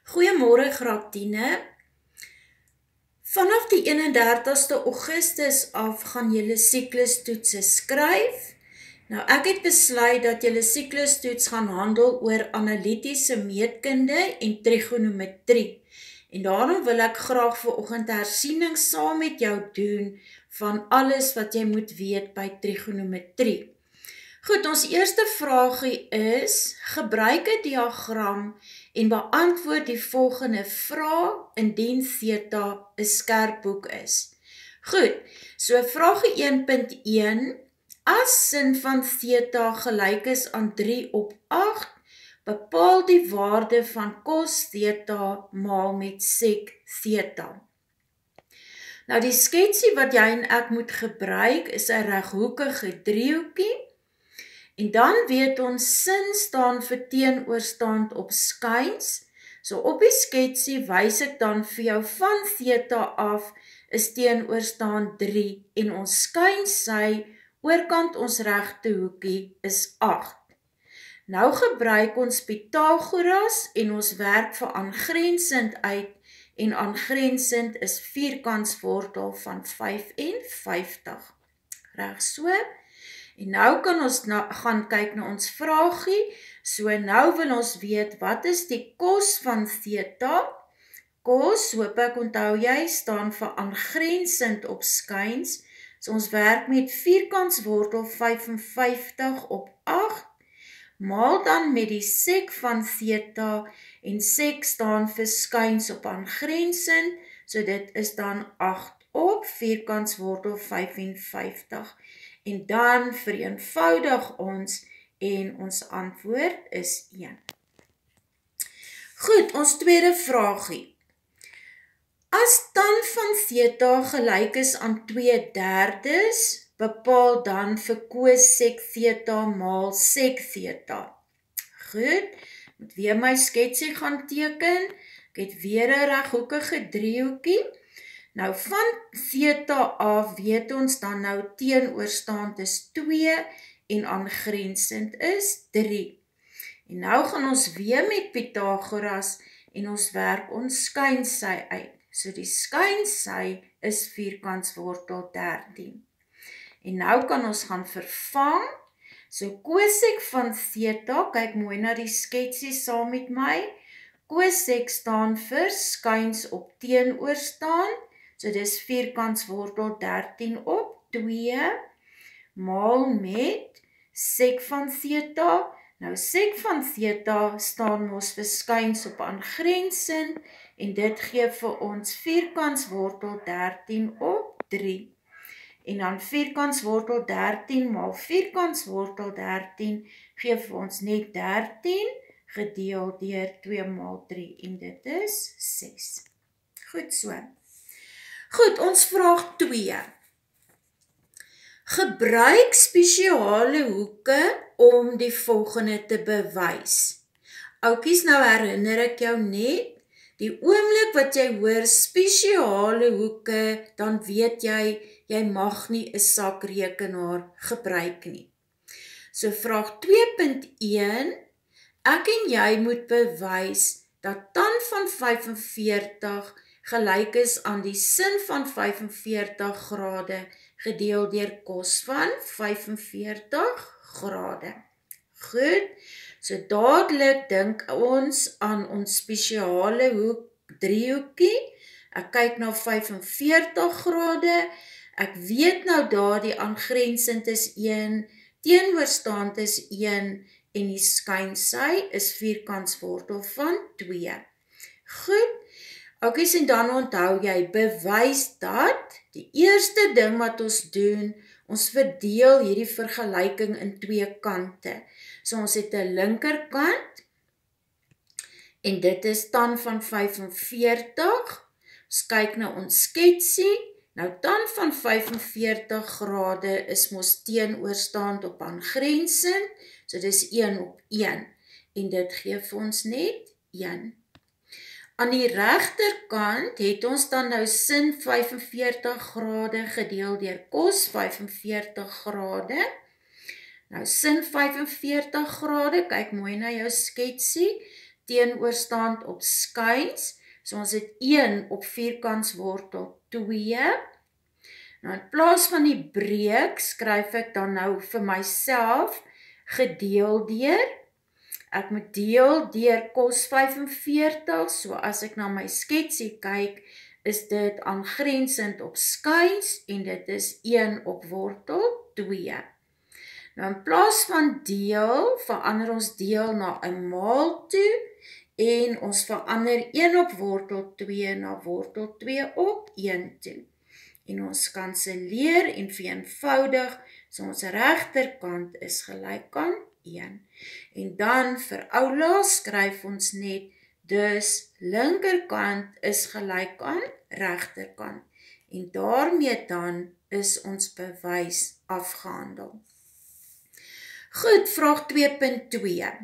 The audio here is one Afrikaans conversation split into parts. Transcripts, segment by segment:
Goeiemôre graad 10. Vanaf die 31ste Augustus af gaan julle siklustoetse skryf. Nou ek het besluit dat julle siklustoets gaan handel oor analitiese meetkunde en trigonometrie. En daarom wil ek graag vanoggend 'n hersiening saam met jou doen van alles wat jy moet weet by trigonometrie. Goed, ons eerste vraagie is, gebruik 'n diagram en beantwoord die volgende vraag indien theta 'n skerphoek is. Goed, so vraagie 1.1, as sin van theta gelyk is aan 3/8, bepaal die waarde van cos theta maal met sec theta. Nou die sketsie wat jy en ek moet gebruik is 'n reghoekige driehoekie. En dan weet ons sin staan vir teenoorstand op skuins. So op die sketsie wys ek dan vir jou van theta af is teenoorstand 3 en ons skuinsy oorkant ons regte hoekie is 8. Nou gebruik ons Pythagoras en ons werk vir aangrensend uit en aangrensend is vierkantswortel van 55. Reg so? En nou kan ons gaan kyk na ons vraagie. So nou wil ons weet, wat is die cos van theta? Cos, hoop ek onthou jy, staan vir aangrensend op skuins. So ons werk met vierkantswortel 55 op 8. Maal dan met die sec van theta en sec staan vir skuins op aangrensend. So dit is dan 8 op vierkantswortel 55. En dan vereenvoudig ons en ons antwoord is 1. Goed, ons tweede vraagie. As tan van theta gelyk is aan 2/3, bepaal dan vir cos sec theta maal sec theta. Goed, moet weer my sketsie gaan teken. Ek het weer 'n reghoekige driehoekie. Nou van theta af weet ons dan nou teenoorstand is 2 en aangrensend is 3. En nou gaan ons weer met Pythagoras en ons werk ons skuinsy uit. So die skuinsy is vierkantswortel 13. En nou kan ons gaan vervang. So cosec van theta, kyk mooi na die sketsie saam met my. Cosec staan vir skuins op teenoorstand. So dis vierkantswortel 13 op 2 maal met sec van theta. Nou sec van theta staan mos vir skuins op aangrensend en dit gee vir ons vierkantswortel 13 op 3. En dan vierkantswortel 13 maal vierkantswortel 13 gee vir ons net 13 gedeel deur 2 maal 3 en dit is 6. Goed so. Goed, ons vraag 2. Gebruik spesiale hoeke om die volgende te bewys. Oukies, nou herinner ek jou net, die oomblik wat jy hoor spesiale hoeke, dan weet jy mag nie 'n sakrekenaar gebruik nie. So vraag 2.1, ek en jy moet bewys dat tan van 45 gelyk is aan die sin van 45 grade gedeel deur cos van 45 grade. Goed, so dadelik dink ons aan ons spesiale driehoekie. Ek kyk na 45 grade. Ek weet nou daar die aangrensend is 1, teenoorstand is 1 en die skuinsy is vierkantswortel van 2. Goed. Oukies, en dan onthou jy, bewys dat die eerste ding wat ons doen, ons verdeel hierdie vergelyking in 2 kante. So ons het 'n linkerkant en dit is tan van 45. Ons kyk na ons sketsie. Nou tan van 45 grade is mos teenoorstand op aangrensend. So dis 1 op 1 en dit gee vir ons net 1. Aan die regterkant het ons dan nou sin 45 grade gedeel deur cos 45 grade. Nou sin 45 grade, kyk mooi na jou sketsie, teenoorstand op skuins, so ons het 1 op vierkantswortel 2. Nou in plaas van die breek, skryf ek dan nou vir myself gedeel deur. Ek moet deel deur kos 45, so as ek na my sketsie kyk, is dit aangrensend op skuins, en dit is 1 op wortel 2. Nou in plaas van deel, verander ons deel na 'n maal toe, en ons verander 1 op wortel 2 na wortel 2 op 1 toe. En ons kanselleer en vereenvoudig, so ons regterkant is gelyk aan 1. En dan vir oula skryf ons net, dus linkerkant is gelyk aan regterkant. En daarmee dan is ons bewys afgehandel. Goed, vraag 2.2.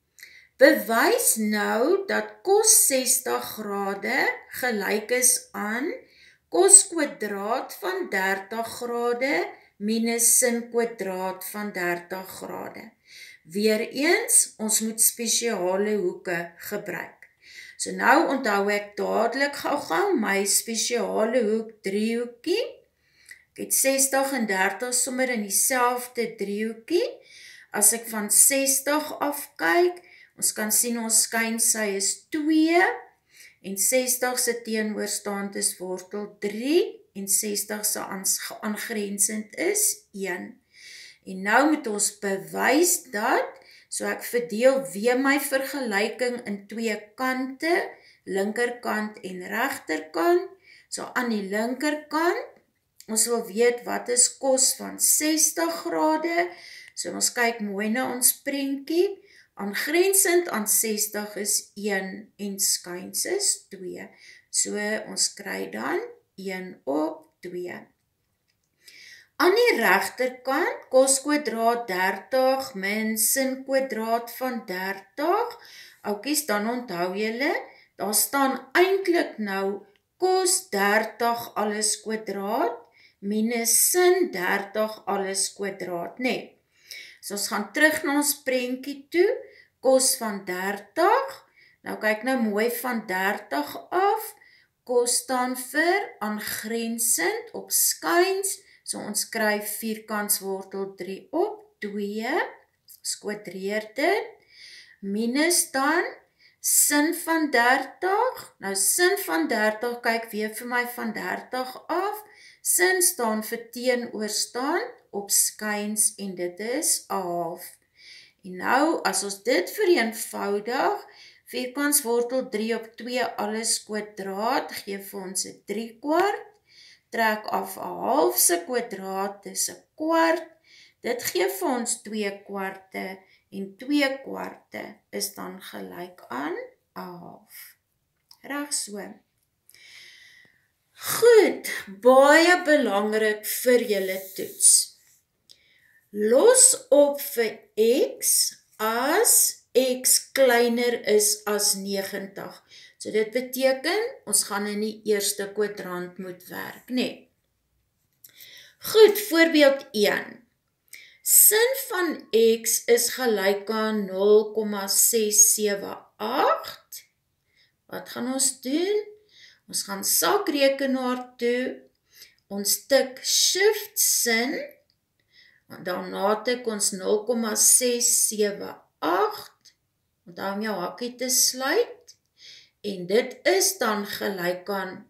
Bewys nou dat cos 60 grade gelyk is aan cos kwadraat van 30 grade minus sin kwadraat van 30 grade. Weereens, ons moet spesiale hoeke gebruik. So nou onthou ek dadelik gou my spesiale hoek driehoekie. Ek het 60 en 30 sommer in dieselfde driehoekie. As ek van 60 afkyk, ons kan sien ons skynsy is 2, en 60 se teenoorstand is wortel 3, en 60 se aangrensend is 1. En nou moet ons bewys dat, so ek verdeel weer my vergelyking in 2 kante, linkerkant en regterkant. So aan die linkerkant, ons wil weet wat is cos van 60 grade, so ons kyk mooi na ons prentjie, aangrensend aan 60 is 1 en skuins is 2. So ons kry dan 1 op 2. Aan die regterkant, cos kwadraat 30 min sin kwadraat van 30. Oukies, dan onthou julle, daar staan eintlik nou cos 30 alles kwadraat minus sin 30 alles kwadraat, nee. So ons gaan terug na ons prentjie toe, cos van 30, nou kyk nou mooi van 30 af, cos staan vir aangrensend op skuins, so ons kry vierkantswortel 3 op 2, ons kwadreer dit, minus dan sin van 30, nou sin van 30, kyk weer vir my van 30 af, sin staan vir teenoorstand op skuins en dit is 1/2. En nou, as ons dit vereenvoudig, vierkantswortel 3 op 2 alles kwadraat, gee vir ons 'n 3/4, trek af 1/2 se kwadraat, dis 'n kwart, dit gee vir ons 2/4, en 2/4 is dan gelyk aan 1/2. Reg so. Goed, baie belangrik vir julle toets. Los op vir x as x kleiner is as 90. So dit beteken, ons gaan in die eerste kwadrant moet werk, nee. Goed, voorbeeld 1. Sin van x is gelyk aan 0,678. Wat gaan ons doen? Ons gaan sakrekenaar toe, ons tik shift sin, daarna tik ons 0,678, onthou om jou hakkie te sluit, en dit is dan gelyk aan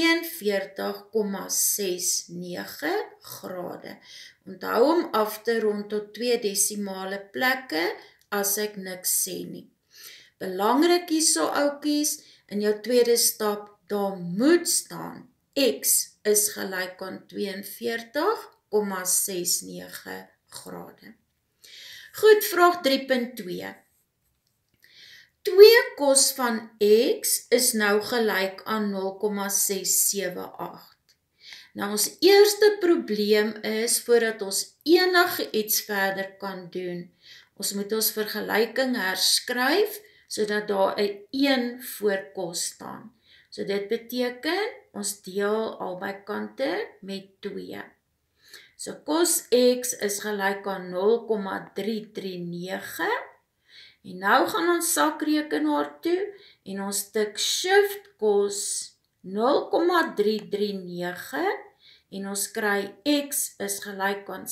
42,69 grade. Onthou om af te rond tot 2 desimale plekke, as ek niks sê nie. Belangrik hierso oukies, in jou tweede stap, daar moet staan, x is gelyk aan 42,69 grade. Goed, vraag 3.2. 2 cos van x is nou gelyk aan 0,678. Nou ons eerste probleem is, voordat ons enige iets verder kan doen, ons moet ons vergelyking herskryf, sodat daar 'n 1 voor cos staan. So dit beteken, ons deel albei kante met 2. So cos x is gelyk aan 0,339, En nou gaan ons sakrekenaar toe en ons tik shift kos 0,339 en ons kry x is gelyk aan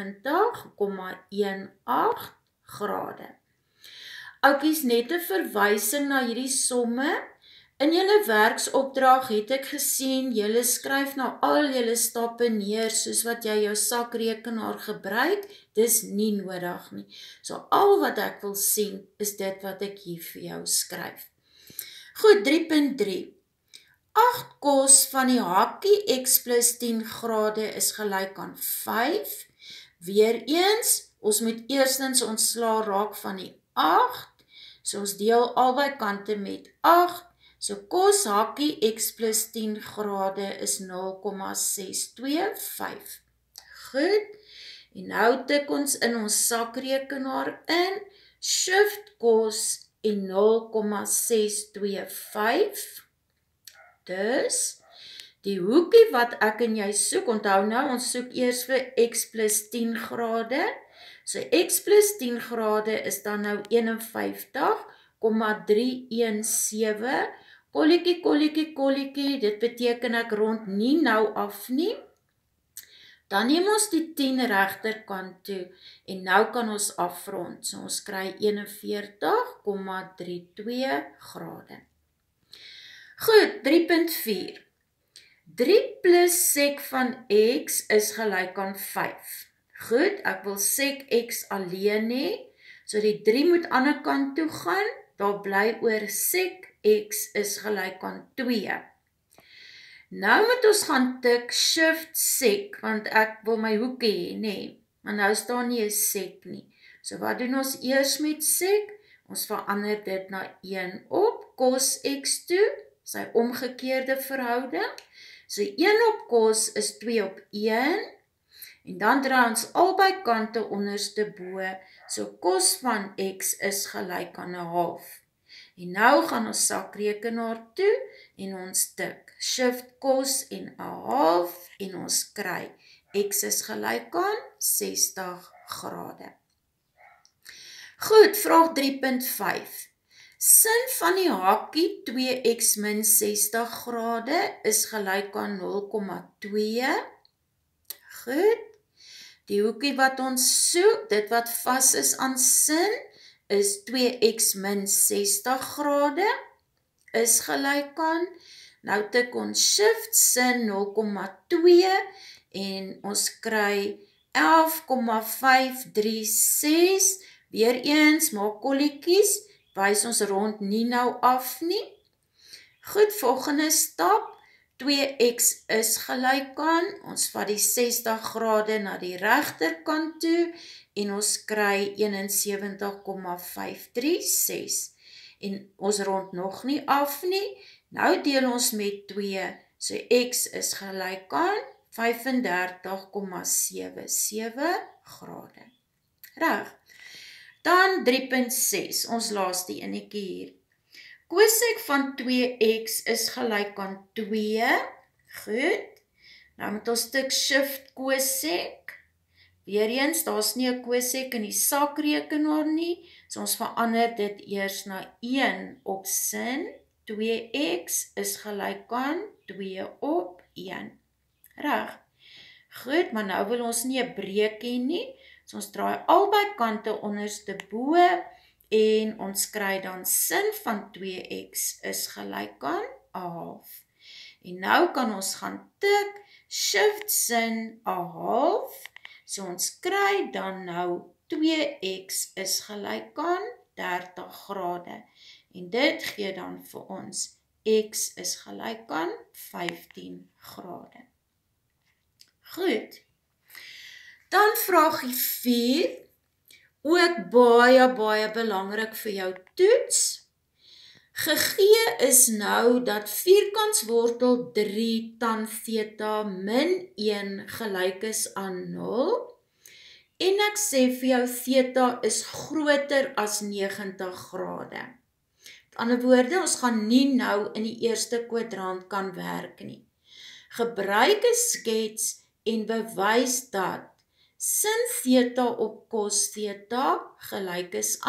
70,18 grade. Oukies, net 'n verwysing na hierdie somme. In julle werksopdrag het ek gesien, julle skryf nou al julle stappe neer soos wat jy jou sakrekenaar gebruik, dis nie nodig nie. So al wat ek wil sien, is dit wat ek hier vir jou skryf. Goed, 3.3. 8 kos van die hakkie x plus 10 grade is gelyk aan 5. Weereens, ons moet eerstens ontslaa raak van die 8, so ons deel albei kante met 8, so kos hakkie x plus 10 grade is 0,625. Goed, en nou tik ons in ons sakrekenaar in, shift kos en 0,625, dus, die hoekie wat ek en jy soek, onthou nou, ons soek eers vir x plus 10 grade, so x plus 10 grade is dan nou 51,317, kolletjie, kolletjie, kolletjie, dit beteken ek rond nie nou af nie, dan neem ons die 10 regterkant toe, en nou kan ons afrond, so ons kry 41,32 grade. Goed, 3.4. 3 plus sek van x is gelyk aan 5. Goed, ek wil sek x alleen hê, so die 3 moet aan die kant toe gaan, daar bly oor sek x is gelyk aan 2. Nou moet ons gaan tik shift sek, want ek wil my hoekie hê, nee, maar nou staan nie 'n sek nie. So wat doen ons eers met sek? Ons verander dit na 1 op kos x toe, sy omgekeerde verhouding. So 1 op kos is 2 op 1, en dan draai ons albei kante onderste bo, so kos van x is gelyk aan 1/2. En nou gaan ons sakrekenaar toe, en ons tik shift kos en 1/2, en ons kry x is gelyk aan 60 grade. Goed, vraag 3.5. Sin van die hakkie 2x min 60 grade is gelyk aan 0,2. Goed, die hoekie wat ons soek, dit wat vas is aan sin, is 2x min 60 grade, is gelyk aan, nou tik ons shift sin 0,2, en ons kry 11,536, weer eens, maak kolletjies, wys ons rond nie nou af nie. Goed, volgende stap, 2x is gelyk aan, ons vat die 60 grade na die regterkant toe, en ons kry 71,536, en ons rond nog nie af nie, nou deel ons met 2, so x is gelyk aan 35,77 grade. Reg. Dan 3.6, ons laaste enetjie hier. Kosek van 2x is gelyk aan 2. Goed. Nou moet ons tik shift kosek. Weereens, daar's nie 'n kosek in die sakrekenaar nie, so ons verander dit eers na 1 op sin. 2x is gelyk aan 2 op 1. Reg. Goed, maar nou wil ons nie 'n breek hê nie, so ons draai albei kante onderste bo, en ons kry dan sin van 2x is gelyk aan 1/2. En nou kan ons gaan tik shift sin 1/2, so ons kry dan nou 2x is gelyk aan 30 grade. En dit gee dan vir ons x is gelyk aan 15 grade. Goed. Dan vraagie 4, ook baie belangrik vir jou toets. Gegee is nou dat vierkantswortel 3 tan theta min 1 gelyk is aan 0, en ek sê vir jou theta is groter as 90 grade. Met ander woorde, ons gaan nie nou in die eerste kwadrant kan werk nie. Gebruik 'n skets en bewys dat sin theta op cos theta gelyk is aan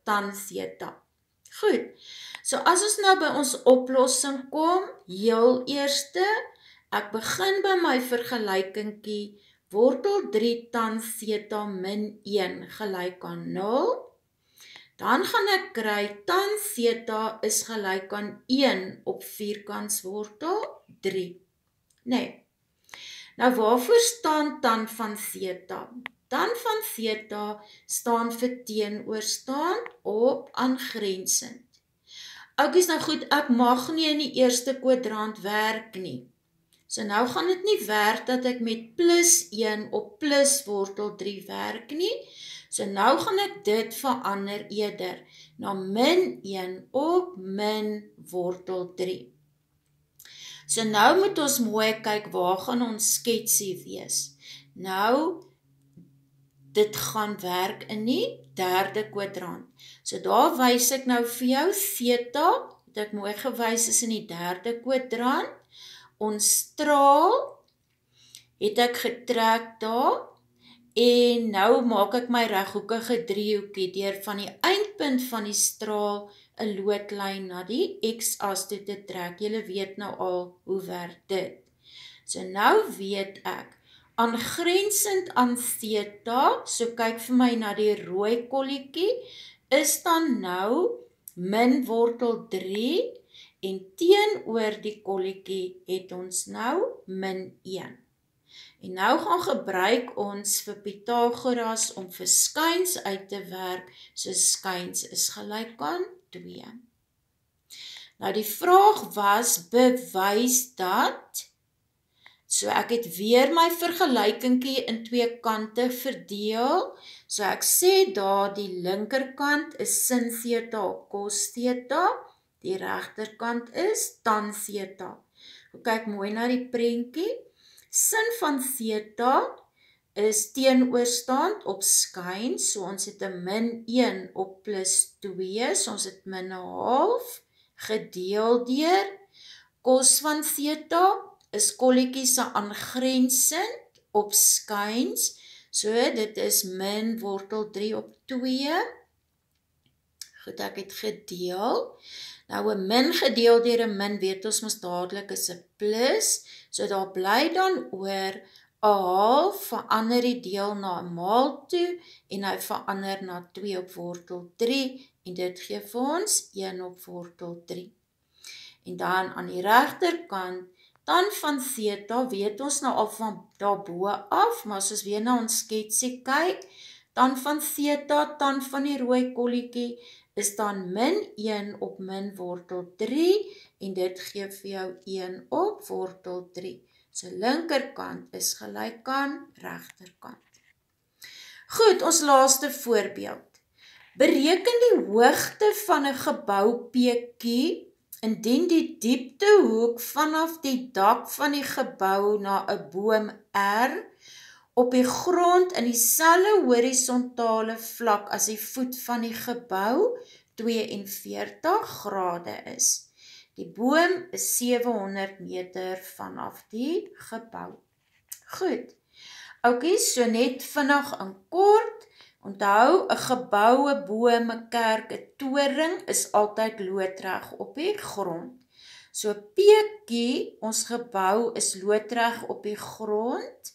tan theta. Goed, so as ons nou by ons oplossing kom, heel eerste, ek begin by my vergelykingkie, wortel 3 tan theta min 1 gelyk aan 0, dan gaan ek kry tan theta is gelyk aan 1 op vierkantswortel 3. Nee, nou waarvoor staan tan van theta? Tan van theta staan vir teenoor op aangrensend. Oukies, nou goed, ek mag nie in die eerste kwadrant werk nie. So nou gaan dit nie werk dat ek met plus 1 op plus wortel 3 werk nie. So nou gaan ek dit verander eerder na min 1 op min wortel 3. So nou moet ons mooi kyk waar gaan ons sketsie wees. Nou, dit gaan werk in die derde kwadrant. So daar wys ek nou vir jou theta, het ek mooi gewys is in die derde kwadrant. Ons straal het ek getrek daar, en nou maak ek my reghoekige driehoekie deur van die eindpunt van die straal 'n loodlyn na die x-as toe te trek. Julle weet nou al hoe werk dit. So nou weet ek, aangrensend aan theta, so kyk vir my na die rooi kolletjie, is dan nou min wortel 3, en teenoor die kolletjie het ons nou min 1. En nou gaan gebruik ons vir Pythagoras om vir skuins uit te werk, so skuins is gelyk aan 2. Nou die vraag was, bewys dat, so ek het weer my vergelykingkie in 2 kante verdeel, so ek sê daar die linkerkant is sin theta op cos theta, die regterkant is tan theta. Kyk mooi na die prentjie. Sin van theta is teenoorstaand op skuins, so ons het 'n min 1 op plus 2, so ons het min 1/2, gedeel deur, cos van theta is kolletjie se aangrensend op skuins, so dit is min wortel 3 op 2, goed, ek het gedeel, nou 'n min gedeel deur 'n min, weet ons mos dadelik is 'n plus, so daar bly dan oor 'n half, verander die deel na 'n maal toe, en hy verander na 2 op wortel 3, en dit gee vir ons 1 op wortel 3. En dan aan die regterkant, tan van theta, weet ons nou al van daarbo af, maar as ons weer na ons sketsie kyk, tan van theta, tan van die rooi kolletjie, is dan min 1 op min wortel 3, en dit gee vir jou 1 op wortel 3. So linkerkant is gelyk aan regterkant. Goed, ons laaste voorbeeld. Bereken die hoogte van 'n gebou PQ, indien die dieptehoek vanaf die dak van die gebou na 'n boom R op die grond in dieselfde horisontale vlak as die voet van die gebou 42 grade is. Die boom is 700 meter vanaf die gebou. Goed. Okay, so net vinnig in kort. Onthou, 'n gebou, 'n boom, 'n kerk, 'n toring is altyd loodreg op die grond. So PQ, ons gebou is loodreg op die grond.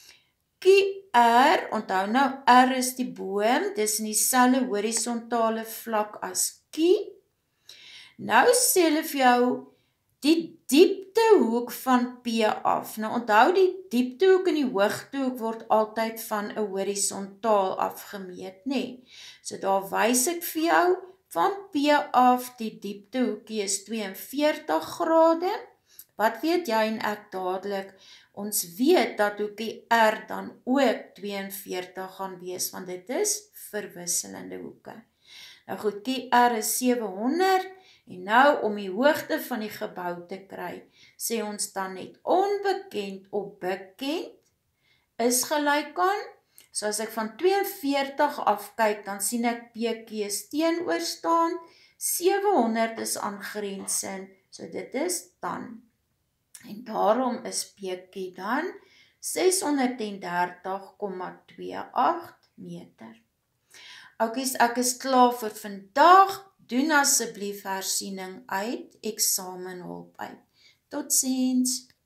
QR, onthou nou, R is die boom, dis in dieselfde horisontale vlak as Q. Nou sê hulle vir jou die dieptehoek van P af. Nou onthou, die dieptehoek en die hoogtehoek word altyd van 'n horisontaal afgemeet, nê? So daar wys ek vir jou van P af, die dieptehoekie is 42 grade. Wat weet jy en ek dadelik? Ons weet dat hoekie R dan ook 42 gaan wees, want dit is verwisselende hoeke. Nou goed, QR is 700, en nou om die hoogte van die gebou te kry, sê ons dan net onbekend op bekend is gelyk aan, so as ek van 42 afkyk, dan sien ek PQ is teenoorstaand, 700 is aangrensend, so dit is dan. En daarom is PQ dan 630,28 meter. Oukies, ek is klaar vir vandag. Doen asseblief hersiening uit, eksamenhulp uit. Totsiens.